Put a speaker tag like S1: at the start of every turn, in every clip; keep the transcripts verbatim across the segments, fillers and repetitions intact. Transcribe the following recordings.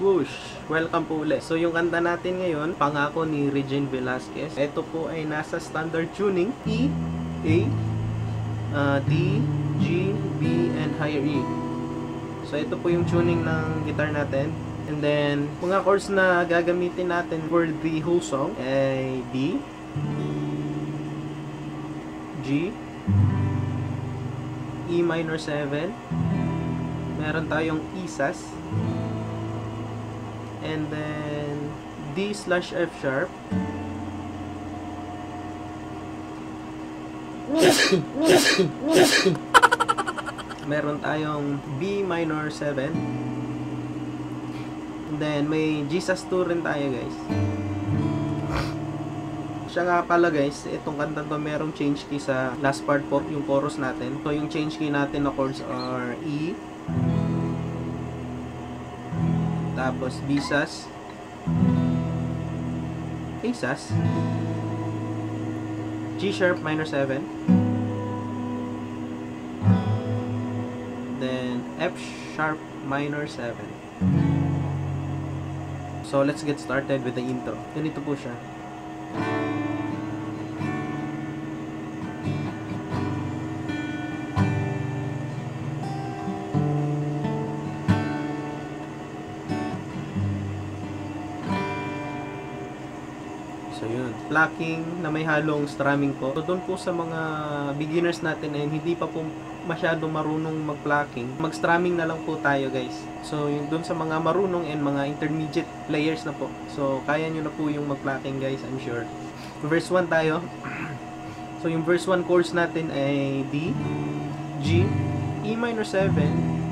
S1: Bush! Welcome po ulit. So yung kanta natin ngayon, Pangako ni Regine Velasquez. Ito po ay nasa standard tuning E, A, uh, D, G, B, and higher E. So ito po yung tuning ng guitar natin. And then, mga chords na gagamitin natin for the whole song ay D, G, E minor seven, meron tayong E sus, and then D slash F sharp, meron tayong B minor seven, and then may G sus two rin tayo guys. Siya nga pala guys, itong kanta to merong change key sa last part po, yung chorus natin. So yung change key natin na chords are E, tapos B sus, A sus, G sharp minor seven, then F sharp minor seven. So let's get started with the intro. Ganito po siya. So yun, plucking na may halong strumming po. So doon po sa mga beginners natin and hindi pa po masyado marunong mag-plucking, mag-strumming na lang po tayo guys. So yung doon sa mga marunong and mga intermediate players na po. So kaya nyo na po yung mag-plucking guys, I'm sure. Verse one tayo. So yung verse one chords natin ay D, G, E minor seven,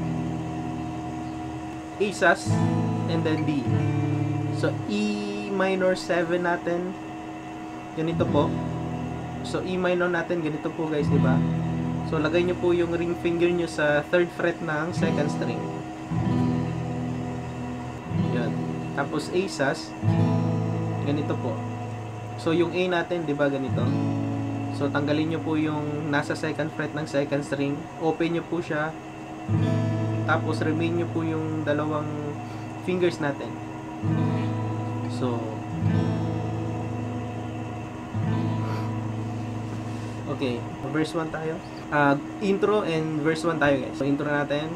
S1: A sus, and then D. So E minor seven natin ganito po. So E minor natin ganito po guys, di ba? So lagay niyo po yung ring finger niyo sa third fret ng second string. Yan. Tapos A sus ganito po. So yung A natin, di ba, ganito. So tanggalin niyo po yung nasa second fret ng second string. Open niyo po siya. Tapos remain niyo po yung dalawang fingers natin. So, okay, verse one tayo. Uh, intro and verse one tayo guys. So, intro natin.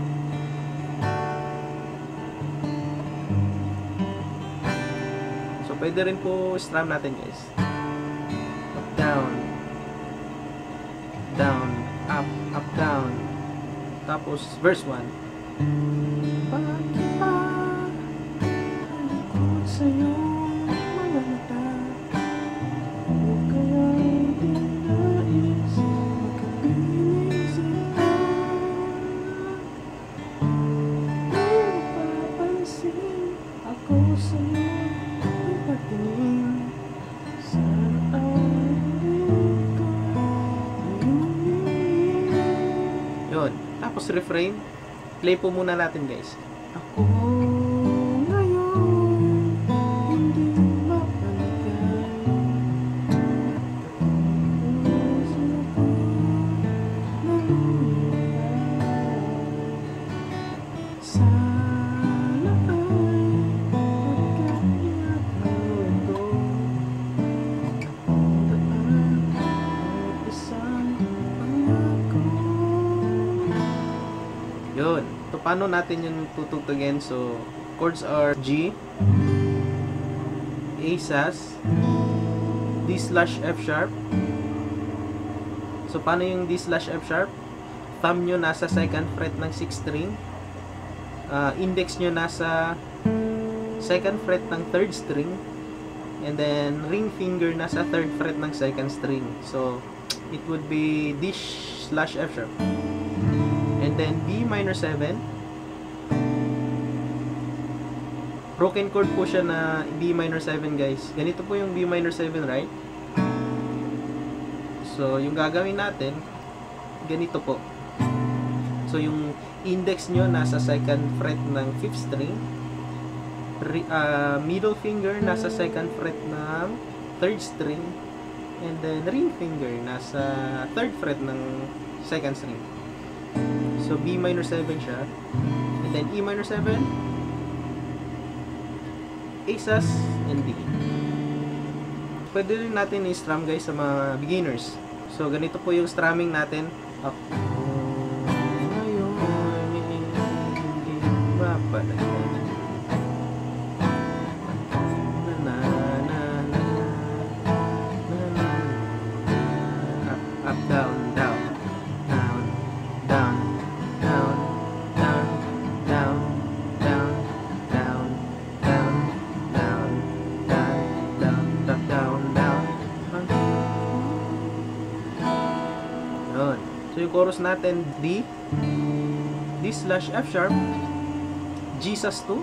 S1: So, pwede rin po strum natin guys. Up, down. Down, up, up, down. Tapos, verse one. Sa'yo mga mata, o kaya'y di nais makapiling sila. Napapansin ako sa'yo, ay patingin. Sana ay ka ayunin. Yun, tapos refrain. Play po muna natin guys. Ako yun. So, paano natin yung tutugtugin? So, chords are G, A sus, D slash F sharp. So, paano yung D slash F sharp? Thumb nyo nasa second fret ng sixth string. Uh, index nyo nasa second fret ng third string. And then, ring finger nasa third fret ng second string. So, it would be D slash F sharp. And then B minor seven. Broken chord po siya na B minor seven guys. Ganito po yung B minor seven, right? So yung gagawin natin, ganito po. So yung index nyo nasa second fret ng fifth string. Uh, middle finger nasa second fret ng third string. And then ring finger nasa third fret ng second string. So B minor seven siya. And then E minor seven, A sus, and D. Pwede rin natin i-strum guys sa mga beginners. So, ganito po yung strumming natin. Up. Ngayon, hindi mapalagay. Na, na, na, na, na. Up, up, down, down, down, down, down, down, down, down, down, down, down, down, down, down, down, down. Yun. So yung chorus natin, D, D slash F sharp, G sus two,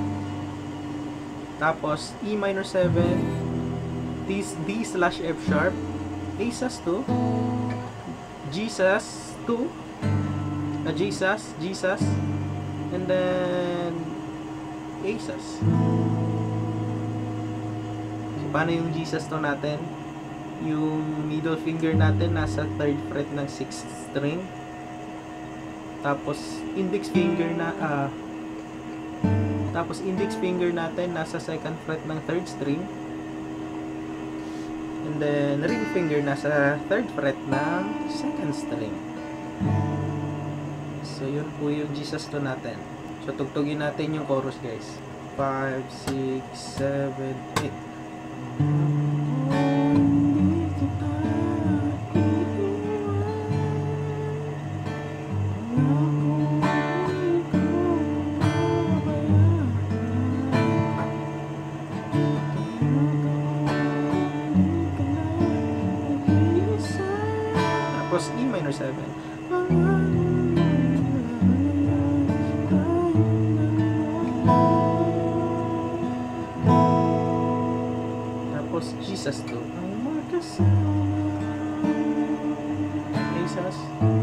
S1: tapos E minor seven, D, D slash F sharp, A sus two, G sus two, uh, G sus, G sus, and then A sus. So paano yung G sus two natin? Yung middle finger natin nasa third fret ng sixth string, tapos index finger na uh, tapos index finger natin nasa second fret ng third string, and then ring finger nasa third fret ng second string. So yun po yung G sus two natin. So tugtugin natin yung chorus guys. Five, six, seven, eight. Tapos E minor seven. Tapos G sus two. A sus.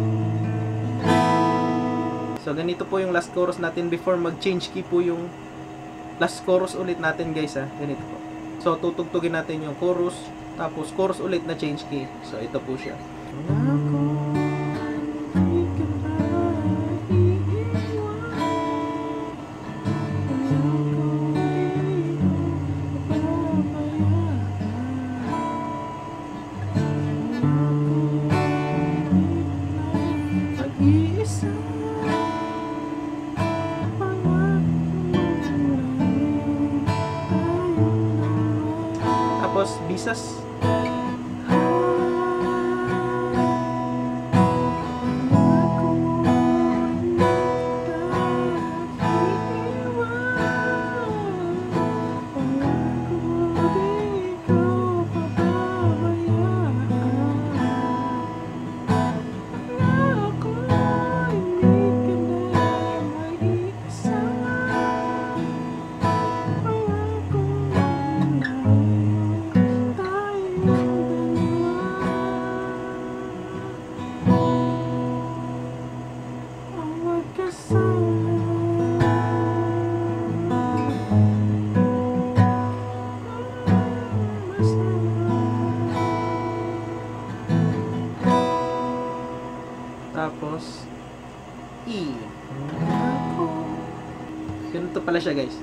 S1: So ganito po yung last chorus natin before mag-change key po yung last chorus ulit natin guys ha. Ganito po. So tutugtugin natin yung chorus, tapos chorus ulit na change key. So ito po siya. Tapos B sus. Tapos E. Ganito pala siya guys.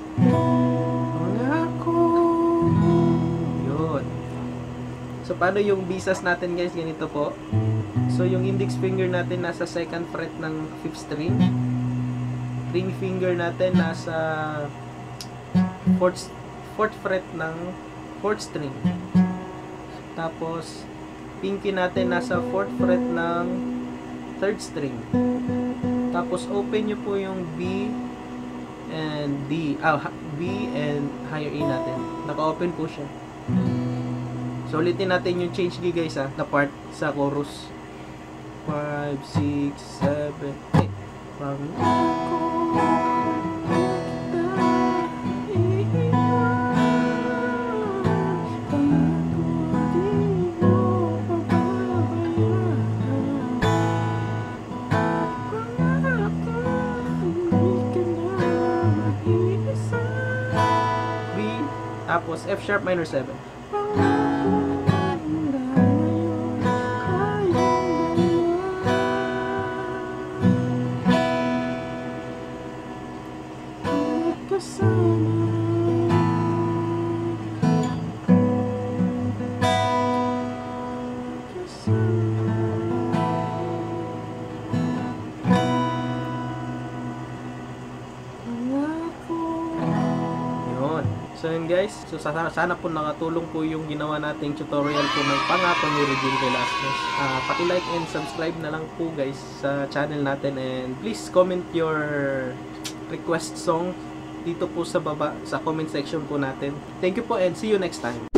S1: Yun. So paano yung B sus natin guys? Ganito po. So yung index finger natin nasa second fret ng fifth string. Ring finger natin nasa fourth, fourth fret ng fourth string. Tapos pinky natin nasa fourth fret ng third string. Tapos open nyo po yung B and D, ah, B and higher E natin. Naka-open po siya. So ulitin natin yung change key guys ha, na part sa chorus. five, six, seven, eight. Tapos F sharp minor seven. So yun guys, so sana, sana po nakatulong po yung ginawa nating tutorial po ng Pangako ni Regine Velasquez. Uh, paki-like and subscribe na lang po guys sa channel natin, and please comment your request song dito po sa baba sa comment section po natin. Thank you po and see you next time.